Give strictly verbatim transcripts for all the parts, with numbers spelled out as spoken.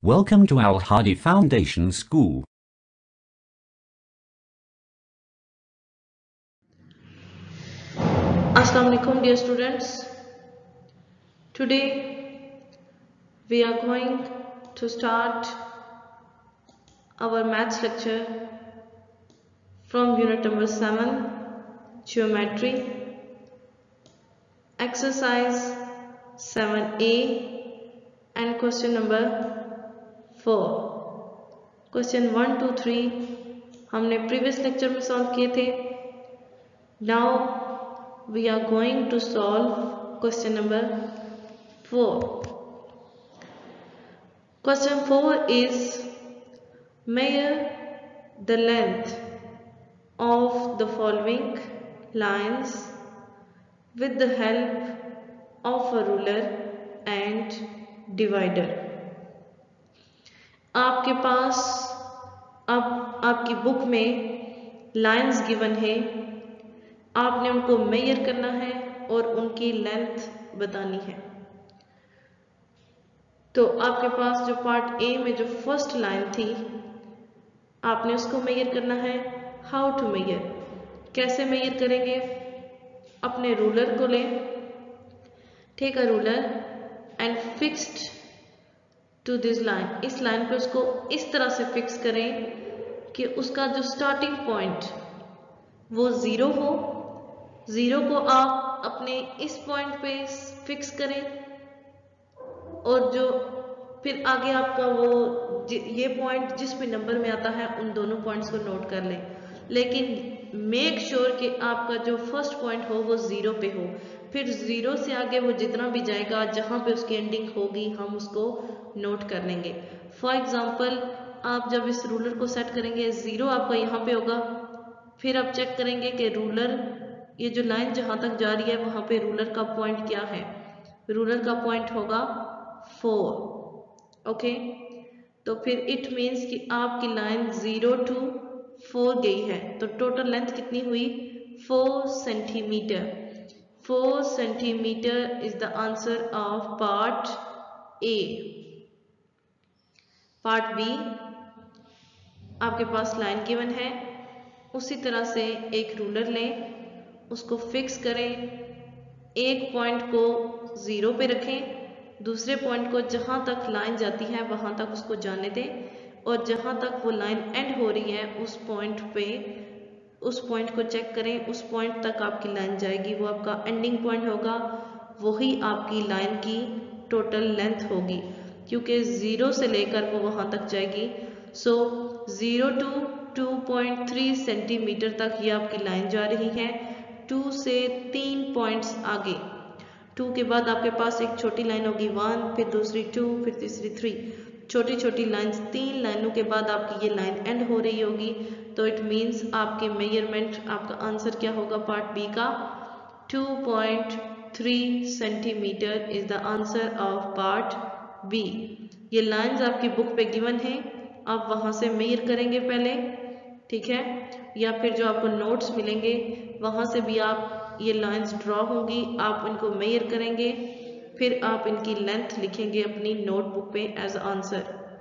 Welcome to Al Hadi Foundation School. Assalamu alaikum dear students. Today we are going to start our maths lecture from unit number seven, geometry, exercise seven A and question number four. Question one, two, three हमने previous lecture में solve किए थे. Now we are going to solve question number four. Question four is measure the length of the following lines with the help of a ruler and divider. आपके पास अब आपकी book में lines given है, आपने उनको major करना है और उनकी लेंथ बतानी है. तो आपके पास जो पार्ट ए में जो फर्स्ट लाइन थी आपने उसको मेजर करना है. हाउ टू मेजर, कैसे मेजर करेंगे? अपने रूलर को लें, take a ruler and fixed to this line. इस लाइन पे उसको इस तरह से फिक्स करें कि उसका जो स्टार्टिंग पॉइंट वो ज़ीरो हो. ज़ीरो को आप अपने इस पॉइंट पे फिक्स करें और जो फिर आगे आपका वो ये पॉइंट जिस भी नंबर में आता है उन दोनों पॉइंट्स को नोट कर लें. लेकिन मेक श्योर कि आपका जो फर्स्ट पॉइंट हो वो ज़ीरो पे हो. फिर ज़ीरो से आगे वो जितना भी जाएगा जहाँ पे उसकी एंडिंग होगी हम उसको नोट कर लेंगे. फॉर एग्जांपल आप जब इस रूलर को सेट करेंगे ज़ीरो आपका यहाँ पे होगा. फिर आप चेक करेंगे कि रूलर ये जो लाइन जहाँ तक जा रही है वहाँ पे रूलर का पॉइंट क्या है. रूलर का पॉइंट होगा फोर. ओके, तो फिर इट मीन्स कि आपकी लाइन ज़ीरो टू फोर गई है. तो टोटल लेंथ कितनी हुई? Four centimetre. Four centimetre is the answer of part A. Part B आपके पास लाइन गिवन है, उसी तरह से एक रूलर लें, उसको फिक्स करें, एक पॉइंट को ज़ीरो पे रखें, दूसरे पॉइंट को जहाँ तक लाइन जाती है वहाँ तक उसको जाने दें और जहाँ तक वो लाइन एंड हो रही है उस पॉइंट पे उस पॉइंट को चेक करें. उस पॉइंट तक आपकी लाइन जाएगी, वो आपका एंडिंग पॉइंट होगा, वही आपकी लाइन की टोटल लेंथ होगी क्योंकि ज़ीरो से लेकर वो वहाँ तक जाएगी. So zero to two point three centimetre तक ये आपकी लाइन जा रही है. टू से तीन पॉइंट्स आगे, टू के बाद आपके पास एक छोटी लाइन होगी वन, फिर दूसरी टू, फिर तीसरी थ्री. छोटी छोटी लाइंस, तीन लाइनों के बाद आपकी ये लाइन एंड हो रही होगी. तो इट मीन्स आपके मेजरमेंट, आपका आंसर क्या होगा पार्ट बी का? Two point three centimetre is the answer of part B. ये लाइंस आपकी बुक पे गिवन है, आप वहाँ से मेजर करेंगे पहले, ठीक है, या फिर जो आपको नोट्स मिलेंगे वहाँ से भी आप ये लाइंस ड्रॉ होंगी, आप इनको मेजर करेंगे, फिर आप इनकी लेंथ लिखेंगे अपनी नोटबुक पे as answer.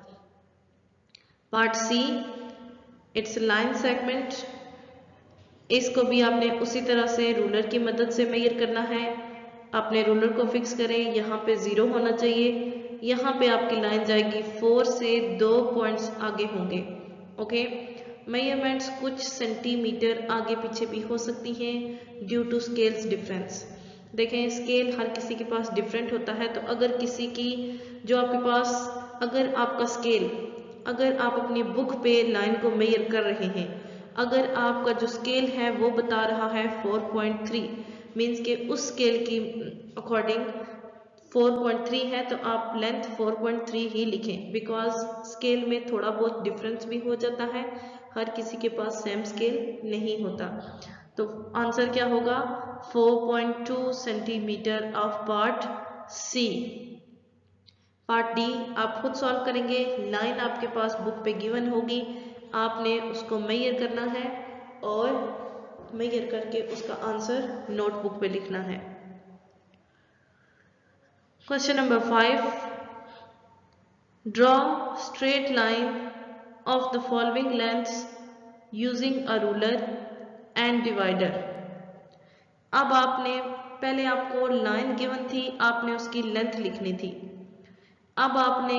Part C it's line segment. इसको भी आपने उसी तरह से रूलर की मदद से मेजर करना है. आपने रूलर को फिक्स करें, यहाँ पे ज़ीरो होना चाहिए, यहाँ पे आपकी लाइन जाएगी फोर से दो पॉइंट्स आगे होंगे. ओके, मेजरमेंट्स कुछ सेंटीमीटर आगे पीछे भी हो सकती हैं ड्यू टू स्केल्स डिफरेंस. देखें स्केल हर किसी के पास डिफरेंट होता है. तो अगर किसी की जो आपके पास अगर आपका स्केल अगर आप अपनी बुक पे लाइन को मेजर कर रहे हैं, अगर आपका जो स्केल है वो बता रहा है फोर पॉइंट थ्री, मीन्स के उस स्केल की अकॉर्डिंग फोर पॉइंट थ्री है तो आप लेंथ फोर पॉइंट थ्री ही लिखें, बिकॉज स्केल में थोड़ा बहुत डिफरेंस भी हो जाता है, हर किसी के पास सेम स्केल नहीं होता. तो आंसर क्या होगा? Four point two centimetre of part C. Part D आप खुद सॉल्व करेंगे. लाइन आपके पास बुक पे गिवन होगी, आपने उसको मेजर करना है और मेजर करके उसका आंसर नोटबुक पे लिखना है. Question number five draw straight line of the following lengths using a ruler and divider. अब आपने पहले आपको लाइन गिवन थी, आपने उसकी लेंथ लिखनी थी। अब आपने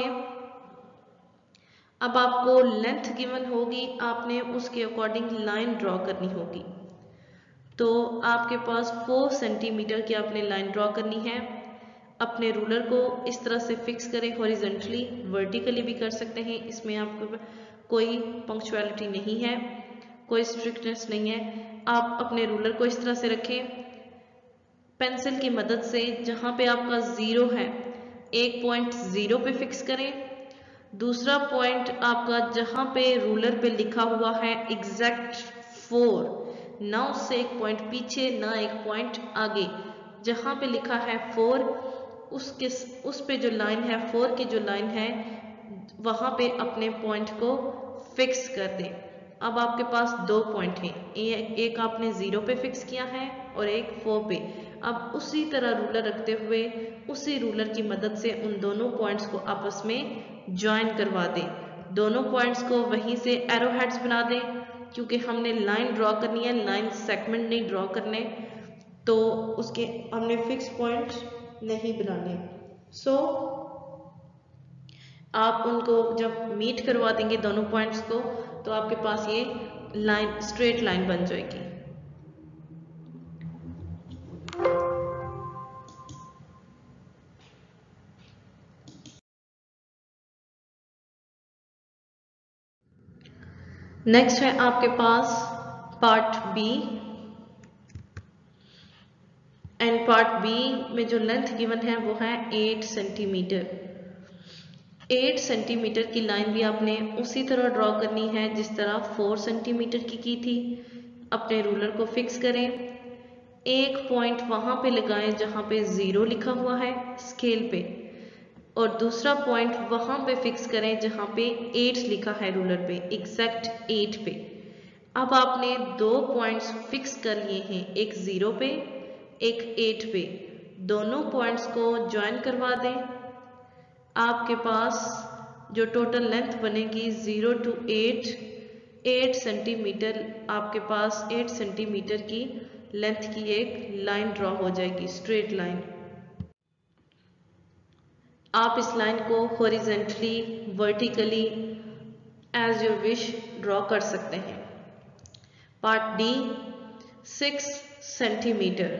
अब आपको लेंथ गिवन होगी, आपने उसके अकॉर्डिंग लाइन ड्रॉ करनी होगी। तो आपके पास फोर सेंटीमीटर की आपने लाइन ड्रॉ करनी है। अपने रूलर को इस तरह से फिक्स करें, हॉरिजॉन्टली, वर्टिकली भी कर सकते हैं, इसमें आपको कोई पंक्चुअलिटी नहीं है, कोई स्ट्रिक्टनेस नहीं है। आप अपने रूलर को इस तरह से रखें, पेंसिल की मदद से जहाँ पे आपका ज़ीरो है एक पॉइंट ज़ीरो पे फिक्स करें। दूसरा पॉइंट आपका जहाँ पे रूलर पे लिखा हुआ है एग्जैक्ट फोर, ना उससे एक पॉइंट पीछे ना एक पॉइंट आगे, जहाँ पे लिखा है फोर उसके उस पे जो लाइन है, फोर की जो लाइन है, वहाँ पे अपने पॉइंट को फिक्स कर दें। अब आपके पास दो पॉइंट हैं, एक आपने ज़ीरो पे फिक्स किया है और एक फोर पे। अब उसी तरह रूलर रखते हुए उसी रूलर की मदद से उन दोनों पॉइंट्स को आपस में ज्वाइन करवा दें। दोनों पॉइंट्स को वहीं से एरो हेड्स बना दें, क्योंकि हमने लाइन ड्रॉ करनी है, लाइन सेगमेंट नहीं ड्रॉ करने, तो उसके हमने फिक्स पॉइंट नहीं बनाने। सो so, आप उनको जब मीट करवा देंगे दोनों पॉइंट्स को, तो आपके पास ये लाइन स्ट्रेट लाइन बन जाएगी। नेक्स्ट है आपके पास part B, and part B में जो लेंथ गिवन है वो है एट सेंटीमीटर। एट सेंटीमीटर की लाइन भी आपने उसी तरह ड्रॉ करनी है जिस तरह फोर सेंटीमीटर की की थी। अपने रूलर को फिक्स करें, एक पॉइंट वहां पे लगाएं जहां पे ज़ीरो लिखा हुआ है स्केल पे, और दूसरा पॉइंट वहां पे फिक्स करें जहां पे एट लिखा है रूलर पे, एग्जैक्ट एट पे। अब आपने दो पॉइंट्स फिक्स कर लिए हैं, एक ज़ीरो पे एक एट पे। दोनों पॉइंट्स को ज्वाइन करवा दें। आपके पास जो टोटल लेंथ बनेगी zero to eight, eight centimetre, आपके पास एट सेंटीमीटर की लेंथ की एक लाइन ड्रॉ हो जाएगी, स्ट्रेट लाइन। आप इस लाइन को horizontally, vertically, as you wish draw कर सकते हैं। Part D, six centimetre.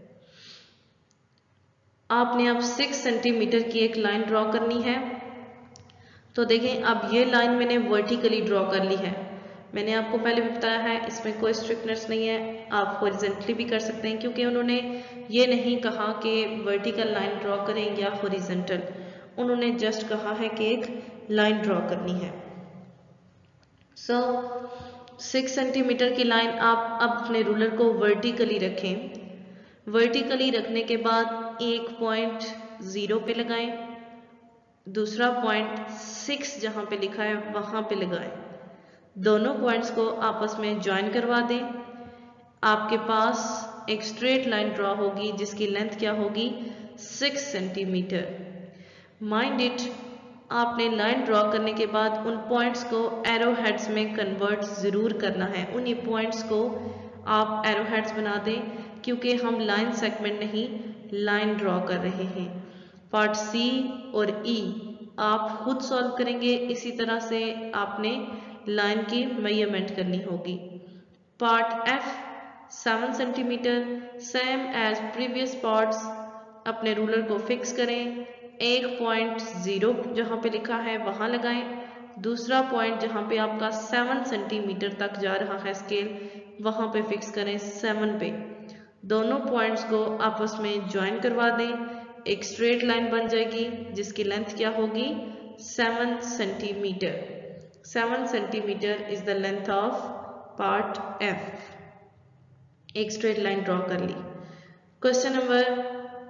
आपने अब सिक्स सेंटीमीटर की एक लाइन ड्रॉ करनी है। तो देखें, अब ये लाइन मैंने वर्टिकली ड्रॉ कर ली है। मैंने आपको पहले भी बताया है इसमें कोई स्ट्रिक्टनेस नहीं है, आप हॉरिजॉन्टली भी कर सकते हैं, क्योंकि उन्होंने ये नहीं कहा कि वर्टिकल लाइन ड्रॉ करें या हॉरिजॉन्टल, उन्होंने जस्ट कहा है कि एक लाइन ड्रॉ करनी है। सो सिक्स सेंटीमीटर की लाइन आप अब अपने रूलर को वर्टिकली रखें। वर्टिकली रखने के बाद एक पॉइंट ज़ीरो पे लगाएं, दूसरा पॉइंट सिक्स जहाँ पे लिखा है वहाँ पे लगाएं। दोनों पॉइंट्स को आपस में ज्वाइन करवा दें। आपके पास एक स्ट्रेट लाइन ड्रॉ होगी जिसकी लेंथ क्या होगी, सिक्स सेंटीमीटर। माइंड इट, आपने लाइन ड्रॉ करने के बाद उन पॉइंट्स को एरो हेड्स में कन्वर्ट ज़रूर करना है। उन्हीं पॉइंट्स को आप एरो हेड्स बना दें, क्योंकि हम लाइन सेगमेंट नहीं, लाइन ड्रॉ कर रहे हैं। पार्ट सी और ई आप खुद सॉल्व करेंगे, इसी तरह से आपने लाइन की मेजरमेंट करनी होगी। Part F, seven centimetre, same as previous parts. अपने रूलर को फिक्स करें, एक पॉइंट ज़ीरो जहाँ पे लिखा है वहाँ लगाएं, दूसरा पॉइंट जहाँ पे आपका सेवन सेंटीमीटर तक जा रहा है स्केल, वहाँ पे फिक्स करें सेवन पे। दोनों पॉइंट्स को आपस में ज्वाइन करवा दें, एक स्ट्रेट लाइन बन जाएगी जिसकी लेंथ क्या होगी, seven centimetre. Seven centimetre is the length of part F. एक स्ट्रेट लाइन ड्रॉ कर ली। Question number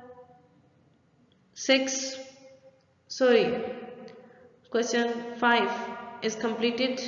six, sorry, question five is completed.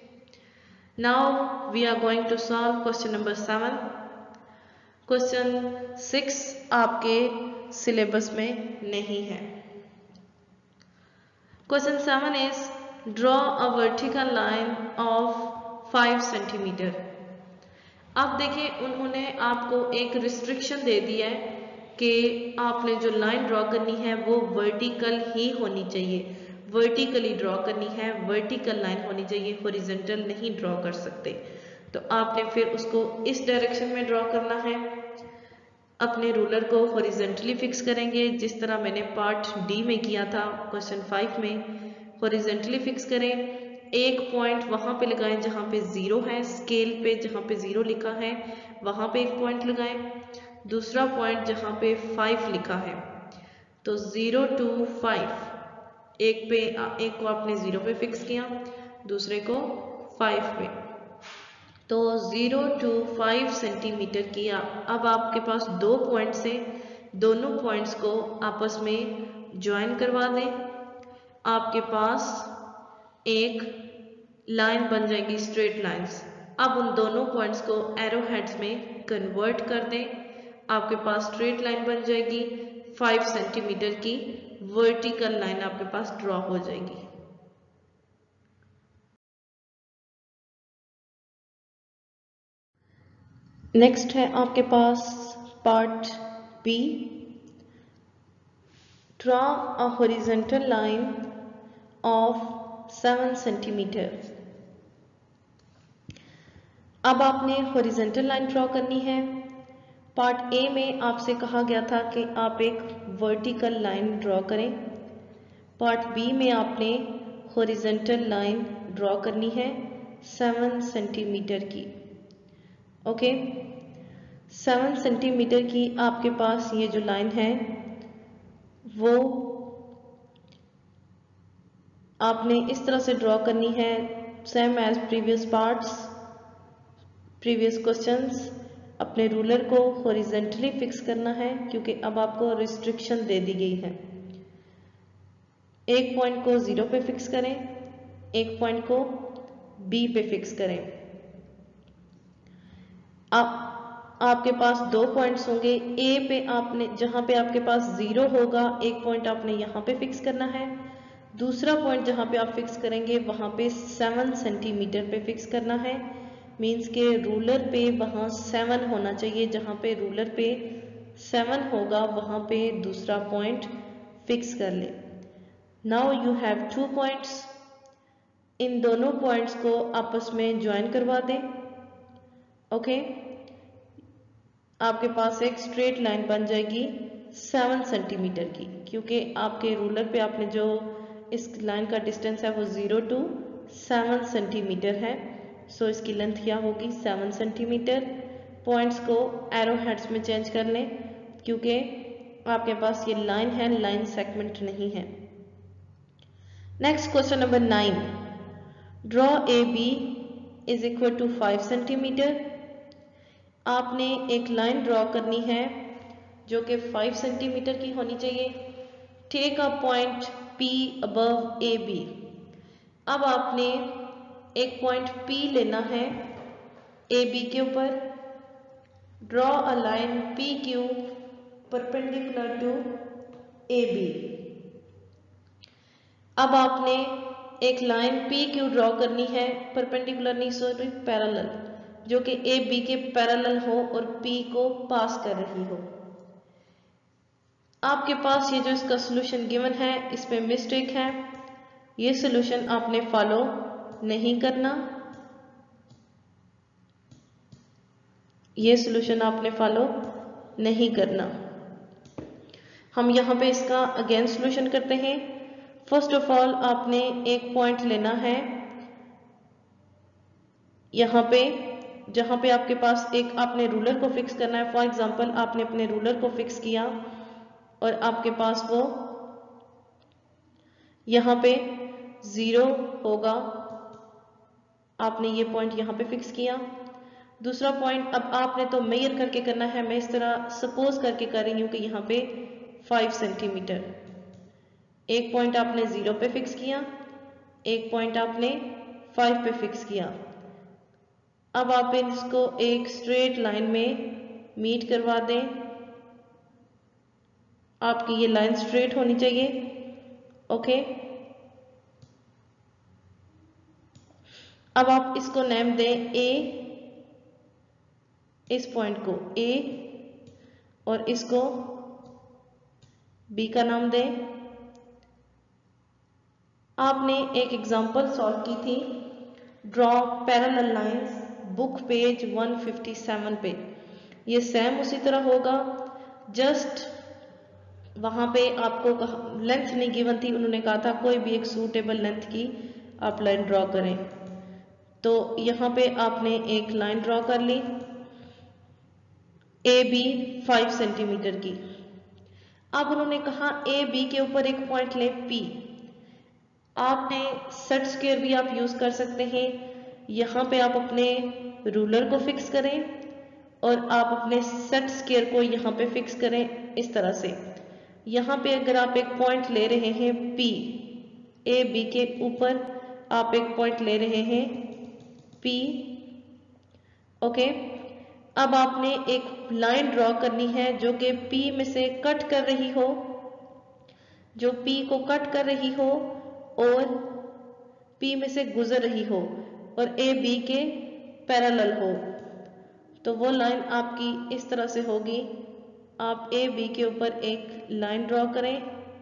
Now we are going to solve question number seven. Question six आपके syllabus में नहीं है। Question seven is draw a vertical line of five centimetre. अब देखिए उन्होंने आपको एक रिस्ट्रिक्शन दे दिया है कि आपने जो लाइन ड्रॉ करनी है वो वर्टिकल ही होनी चाहिए, वर्टिकली ड्रॉ करनी है, वर्टिकल लाइन होनी चाहिए, हॉरिजॉन्टल नहीं ड्रॉ कर सकते। तो आपने फिर उसको इस डायरेक्शन में ड्रॉ करना है। अपने रूलर को हॉरिजॉन्टली फिक्स करेंगे जिस तरह मैंने पार्ट डी में किया था क्वेश्चन फाइव में। हॉरिजॉन्टली फिक्स करें, एक पॉइंट वहां पे लगाएं जहां पे जीरो है, स्केल पे जहां पे जीरो लिखा है वहां पे एक पॉइंट लगाएं, दूसरा पॉइंट जहां पे फाइव लिखा है। तो जीरो टू फाइव, एक पे एक को आपने जीरो पे फिक्स किया, दूसरे को फाइव पे। तो जीरो टू फाइव सेंटीमीटर किया। अब आपके पास दो पॉइंट्स हैं, दोनों पॉइंट्स को आपस में ज्वाइन करवा दें। आपके पास एक लाइन बन जाएगी, स्ट्रेट लाइंस। अब उन दोनों पॉइंट्स को एरो हेड्स में कन्वर्ट कर दें, आपके पास स्ट्रेट लाइन बन जाएगी, फाइव सेंटीमीटर की वर्टिकल लाइन आपके पास ड्रॉ हो जाएगी। नेक्स्ट है आपके पास part B, draw a horizontal line of seven centimetre. अब आपने हॉरिजॉन्टल लाइन ड्रॉ करनी है। पार्ट ए में आपसे कहा गया था कि आप एक वर्टिकल लाइन ड्रॉ करें। पार्ट बी में आपने हॉरिजॉन्टल लाइन ड्रॉ करनी है सेवन सेंटीमीटर की। ओके, सेवन सेंटीमीटर की आपके पास ये जो लाइन है वो आपने इस तरह से ड्रॉ करनी है, same as previous parts, previous questions. अपने रूलर को हॉरिजॉन्टली फिक्स करना है क्योंकि अब आपको रिस्ट्रिक्शन दे दी गई है। एक पॉइंट को जीरो पे फिक्स करें, एक पॉइंट को बी पे फिक्स करें। आप आपके पास दो पॉइंट्स होंगे, ए पे आपने जहां पे आपके पास जीरो होगा एक पॉइंट आपने यहाँ पे फिक्स करना है, दूसरा पॉइंट जहां पे आप फिक्स करेंगे वहां पे सेवन सेंटीमीटर पे फिक्स करना है। मींस के रूलर पे वहां सेवन होना चाहिए, जहां पे रूलर पे सेवन होगा वहां पे दूसरा पॉइंट फिक्स कर ले। Now you have two points, इन दोनों पॉइंट्स को आपस में ज्वाइन करवा दें। ओके, आपके पास एक स्ट्रेट लाइन बन जाएगी सेवन सेंटीमीटर की, क्योंकि आपके रूलर पे आपने जो इस लाइन का डिस्टेंस है वो जीरो टू सेवन सेंटीमीटर है। सो इसकी लेंथ क्या होगी, सेवन सेंटीमीटर। पॉइंट्स को एरो हेड्स में चेंज कर लें क्योंकि आपके पास ये लाइन है, लाइन सेगमेंट नहीं है। Next question number nine, draw A B is equal to five centimetre. आपने एक लाइन ड्रॉ करनी है जो कि फाइव सेंटीमीटर की होनी चाहिए। Take a point P above A B. अब आपने एक पॉइंट P लेना है ए बी के ऊपर। Draw a line P Q perpendicular to A B. अब आपने एक लाइन पी क्यू ड्रॉ करनी है, परपेंडिकुलर नहीं सॉरी पैरेलल, जो कि ए बी के पैरेलल हो और पी को पास कर रही हो। आपके पास ये जो इसका सोल्यूशन गिवन है इसमें मिस्टेक है, ये सोल्यूशन आपने फॉलो नहीं करना, ये सोल्यूशन आपने फॉलो नहीं करना। हम यहाँ पे इसका अगेन सोल्यूशन करते हैं। फर्स्ट ऑफ ऑल आपने एक पॉइंट लेना है यहाँ पे, जहां पे आपके पास एक आपने रूलर को फिक्स करना है। फॉर एग्जांपल आपने अपने रूलर को फिक्स किया और आपके पास वो यहाँ पे जीरो होगा, आपने ये पॉइंट यहाँ पे फिक्स किया। दूसरा पॉइंट अब आपने तो मेजर करके करना है, मैं इस तरह सपोज करके कर रही हूँ कि यहाँ पे फाइव सेंटीमीटर। एक पॉइंट आपने जीरो पे फिक्स किया, एक पॉइंट आपने फाइव पे फिक्स किया। अब आप इसको एक स्ट्रेट लाइन में मीट करवा दें। आपकी ये लाइन स्ट्रेट होनी चाहिए। ओके, अब आप इसको नेम दें ए, इस पॉइंट को ए और इसको बी का नाम दें। आपने एक एग्जांपल सॉल्व की थी, draw parallel lines, book page one fifty seven पे। ये सेम उसी तरह होगा, जस्ट वहाँ पे आपको लेंथ नहीं गिवन थी, उन्होंने कहा था कोई भी एक सूटेबल लेंथ की आप लाइन ड्रॉ करें। तो यहाँ पे आपने एक लाइन ड्रॉ कर ली ए बी फाइव सेंटीमीटर की। अब उन्होंने कहा ए बी के ऊपर एक पॉइंट ले पी। आपने सेट स्क्वायर भी आप यूज कर सकते हैं। यहाँ पे आप अपने रूलर को फिक्स करें और आप अपने सेट स्क्वायर को यहाँ पे फिक्स करें इस तरह से। यहाँ पे अगर आप एक पॉइंट ले रहे हैं P, ए बी के ऊपर आप एक पॉइंट ले रहे हैं P, ओके। अब आपने एक लाइन ड्रॉ करनी है जो कि P में से कट कर रही हो, जो P को कट कर रही हो और P में से गुजर रही हो और ए बी के पैरेलल हो। तो वो लाइन आपकी इस तरह से होगी। आप ए बी के ऊपर एक लाइन ड्रॉ करें,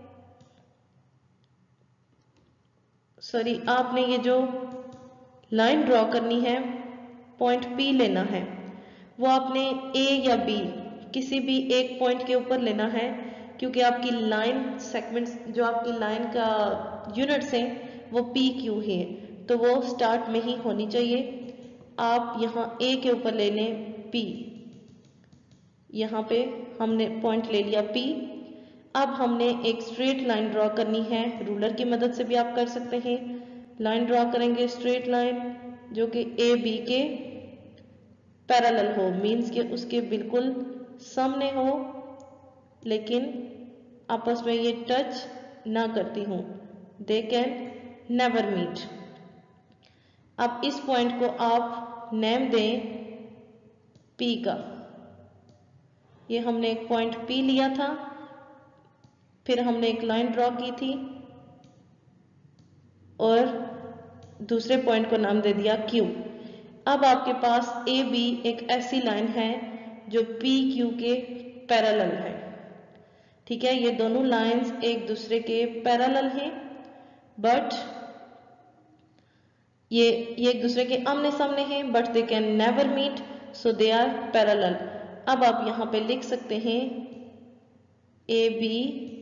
सॉरी आपने ये जो लाइन ड्रॉ करनी है, पॉइंट P लेना है, वो आपने A या B किसी भी एक पॉइंट के ऊपर लेना है, क्योंकि आपकी लाइन सेगमेंट्स, जो आपकी लाइन का यूनिट्स हैं वो P Q है, तो वो स्टार्ट में ही होनी चाहिए। आप यहाँ A के ऊपर ले लें P, यहाँ पे हमने पॉइंट ले लिया P। अब हमने एक स्ट्रेट लाइन ड्रॉ करनी है, रूलर की मदद से भी आप कर सकते हैं। लाइन ड्रॉ करेंगे स्ट्रेट लाइन जो कि ए बी के पैरेलल हो, मीन्स के उसके बिल्कुल सामने हो लेकिन आपस में ये टच ना करती हूँ, दे कैन नेवर मीट। अब इस पॉइंट को आप नेम दें P का। ये हमने एक पॉइंट P लिया था, फिर हमने एक लाइन ड्रॉ की थी और दूसरे पॉइंट को नाम दे दिया Q। अब आपके पास ए बी एक ऐसी लाइन है जो P Q के पैरेलल है, ठीक है। ये दोनों लाइंस एक दूसरे के पैरेलल हैं, बट ये ये एक दूसरे के आमने सामने हैं, but they can never meet, so they are parallel. अब आप यहाँ पे लिख सकते हैं ए बी,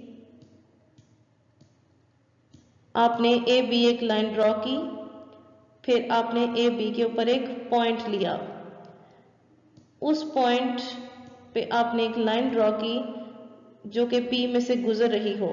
आपने ए बी एक लाइन ड्रॉ की, फिर आपने ए बी के ऊपर एक पॉइंट लिया, उस पॉइंट पे आपने एक लाइन ड्रॉ की जो कि P में से गुजर रही हो।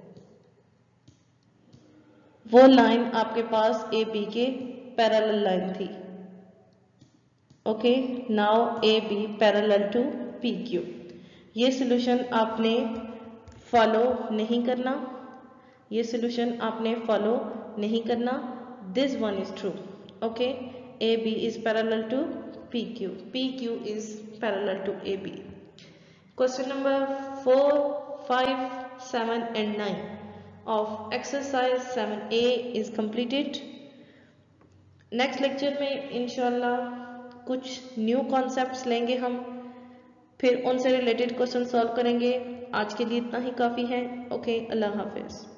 वो लाइन आपके पास ए बी के पैरेलल लाइन थी, okay. Now A B parallel to P Q। ये सॉल्यूशन आपने फॉलो नहीं करना, ये सॉल्यूशन आपने फॉलो नहीं करना। This one is true, okay. A B is parallel to P Q. P Q is parallel to A B. Question number four, five, seven and nine of exercise seven A is completed. Next lecture में इंशाल्लाह कुछ new concepts लेंगे हम, फिर उनसे related question solve करेंगे। आज के लिए इतना ही काफ़ी है, ओके। अल्लाह हाफिज़।